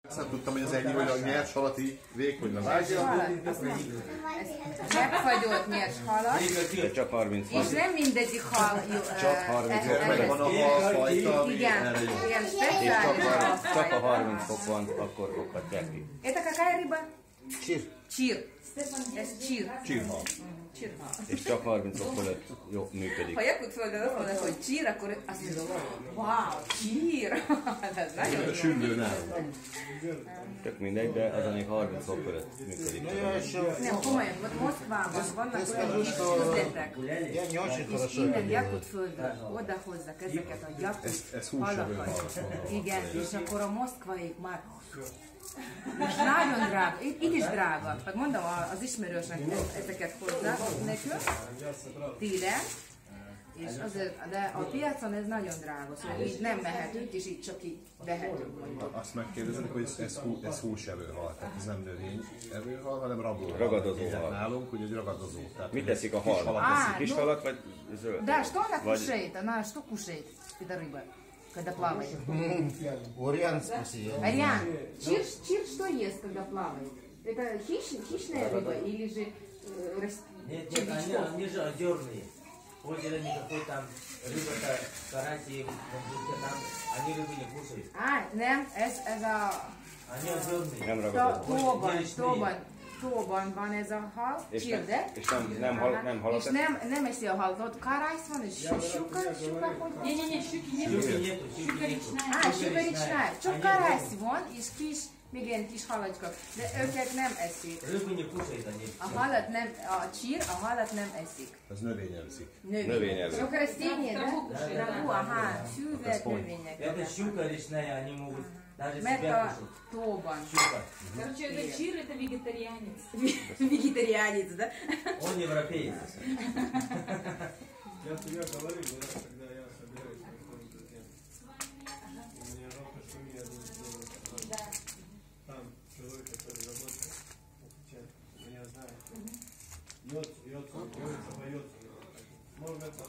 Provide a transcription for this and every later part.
Ezt nem tudtam, hogy az ennyi, hogy a nyers halat így vékonyra vágja. Megfagyott nyers halat. De csak 30 van. És nem mindegyik hal jó. Csak 30 fok Van a halfajta, ami igen, erre jó. ilyen És speciális halfaj. csak a 30 fok van, akkor okhatják ki. Это какая рыба? Csir. Csír. Ez csír. Csirhal. Csírhal. És csak 30 fok fölött jó működik. Ha Jakutföldön azt mondod, hogy csír, akkor azt mondod, wow, csír. Ez nagyon jó. Süllő nálunk. Tök mindegy, de az még 30 fok fölött működik. Nem, komolyan, Moszkvában vannak olyan kis üzletek, és innen Jakutföldön odahozzak ezeket a Ez Jakut halakat. Igen, és akkor a moszkvaik már és nagyon drága, itt is drága. Hát mondom az ismerősnek ezeket hozzá nekünk, télen, és azért, de a piacon ez nagyon drága, szóval így nem mehetünk, és így csak így vehetünk mondjuk. Azt megkérdezik, hogy ez húsevőhal, tehát ez nem növényevőhal, hanem Ragadozó hal. Nálunk ugye egy ragadozó. Tehát Mit teszik a hal? Kis halat vagy zöld? Да, что она кушает? Она что кушает, эта рыба, когда плавает? Ориан спроси. Ариан, чир что ест, когда плавает? Это хищная рыба или же Нет, они же озерные. Озеро никакой там, рыба-то, караси, там, они рыбы не кушают. nem, ez a... Они озерные. Nem ragadozó. Tóban van ez a hal, csirde. És nem halat. És nem eszi a halat, ott karász van, és щука, hogy... Не-не-не, щуки нет. Щуки нету, щуки нету. Щука речная. Csak karász van, és még ilyen kis halacska, de őket nem eszik. Рыбы не кушают они. A halat nem, a csír a halat nem eszik. ez növényevszik. Növényevő. Csak растение, да? Travú, aha, szűvet növények. Это щука речная, они могут даже Mert себя a кушать. tóban. Щука. Короче, это чир, это вегетарианец. Вегетарианец, да? Он европеец. Я тебе говорил, когда я собираюсь на какой-то день. У меня жалко, что мне один делает. Там человек, который работает, меня знает. Йодца, боется. Можно это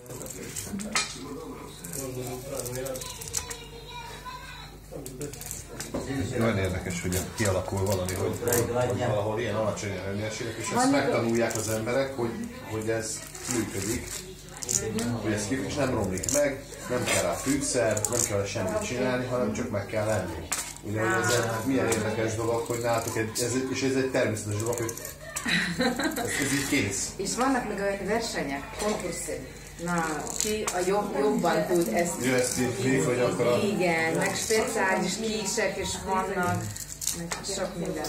можно утра, но я... Nagyon érdekes, hogy kialakul valami, hogy valahol ilyen alacsony hőmérséklet, és ezt megtanulják az emberek, hogy ez működik, hogy ez és nem romlik meg, nem kell rá fűszer, nem kell semmit csinálni, hanem csak meg kell lenni. Ugye ez milyen érdekes dolog, hogy nálatok, és ez egy természetes dolog, hogy ez így kész. És vannak meg olyan versenyek, konkurszik. Na, ki a jobban tud ezt... Jó, ezt így hogy akkor a... Igen, meg speciális kísek is vannak, meg sok minden.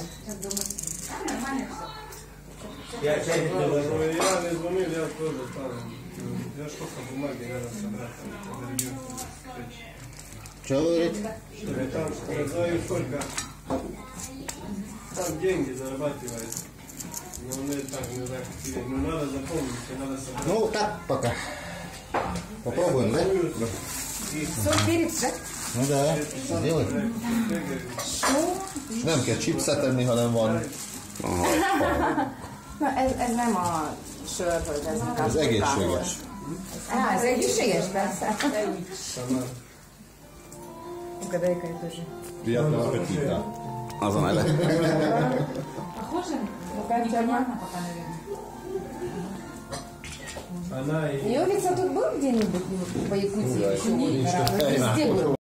Я чай не довожу. Я не звонил, я тоже там. Я сколько бумаги надо собрать, когда регион встречи. Что говорит? Чтобы там, я знаю, сколько там деньги зарабатывает. Но не так, не знаю, какие. Но надо запомнить, и надо собрать. Ну, так пока. Попробуем, да? Соль, перец, да? Ну да, сделай. Nem kell chipset tenni, hanem van... Na, ez nem a sör, hogy ez a Ez egészséges. Ez egészséges, persze. Угадай-ка я тоже. Приятного аппетита. Az a neve. Похоже? Непонятно пока, наверное. Она и... Йовица тут был где-нибудь по Якутии? Еще не. Везде был.